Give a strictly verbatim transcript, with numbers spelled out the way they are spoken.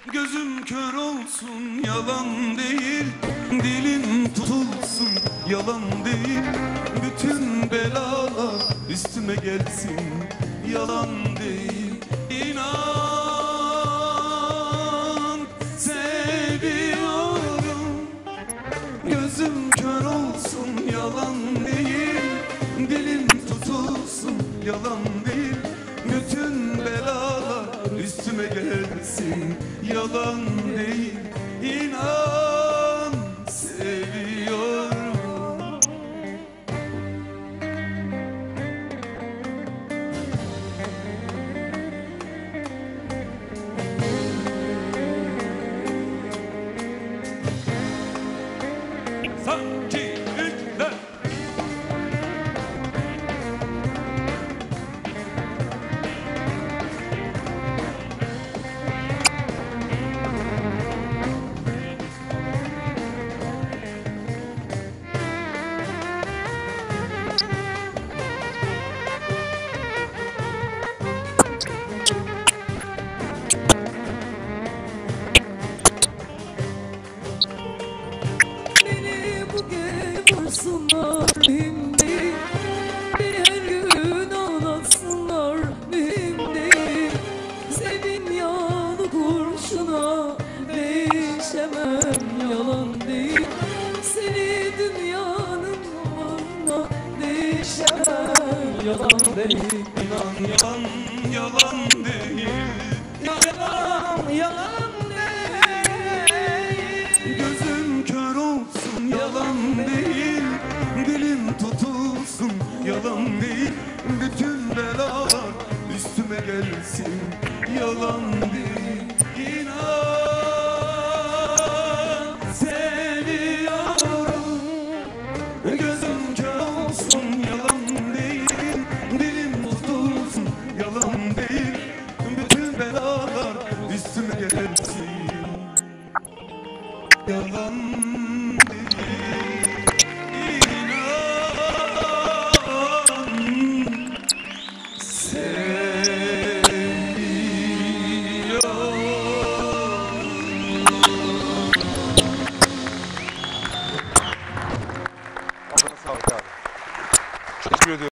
Gözüm kör olsun yalan değil, dilim tutulsun yalan değil. Bütün belalar üstüme gelsin yalan değil. İnan seviyorum. Gözüm kör olsun yalan değil, dilim tutulsun yalan değil. Bütün belalar üstüme gelsin yalan değil. İnan seviyorum. Sanki üç, dört. Vursunlar mühim değil, beni her gün ağlatsınlar mühim değil. Sevdiğim yağlı kurşuna değişemem yalan değil. Seni dünyanın malına değişemem yalan değil. İnan yalan yalan değil.